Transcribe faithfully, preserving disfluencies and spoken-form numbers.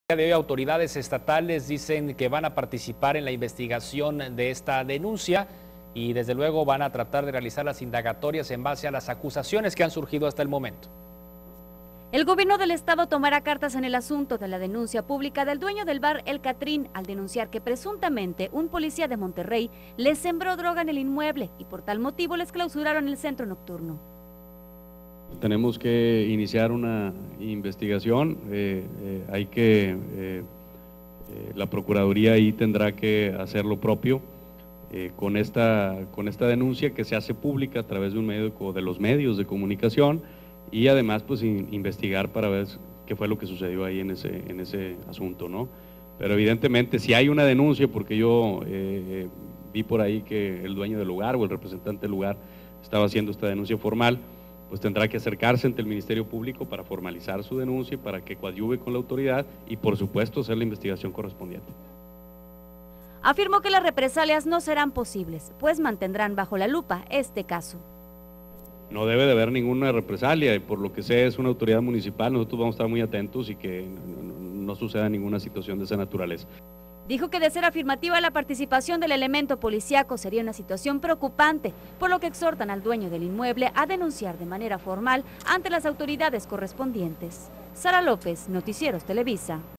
De hoy, autoridades estatales dicen que van a participar en la investigación de esta denuncia y desde luego van a tratar de realizar las indagatorias en base a las acusaciones que han surgido hasta el momento. El gobierno del estado tomará cartas en el asunto de la denuncia pública del dueño del bar El Catrín al denunciar que presuntamente un policía de Monterrey les sembró droga en el inmueble y por tal motivo les clausuraron el centro nocturno. Tenemos que iniciar una investigación, eh, eh, hay que, eh, eh, la Procuraduría ahí tendrá que hacer lo propio eh, con, esta, con esta denuncia que se hace pública a través de un medio de los medios de comunicación y además pues in, investigar para ver qué fue lo que sucedió ahí en ese, en ese asunto, ¿no? Pero evidentemente si hay una denuncia, porque yo eh, vi por ahí que el dueño del lugar o el representante del lugar estaba haciendo esta denuncia formal, pues tendrá que acercarse ante el Ministerio Público para formalizar su denuncia y para que coadyuve con la autoridad y por supuesto hacer la investigación correspondiente. Afirmó que las represalias no serán posibles, pues mantendrán bajo la lupa este caso. No debe de haber ninguna represalia, y por lo que sé es una autoridad municipal, nosotros vamos a estar muy atentos y que no, no, no suceda ninguna situación de esa naturaleza. Dijo que de ser afirmativa la participación del elemento policíaco sería una situación preocupante, por lo que exhortan al dueño del inmueble a denunciar de manera formal ante las autoridades correspondientes. Sara López, Noticieros Televisa.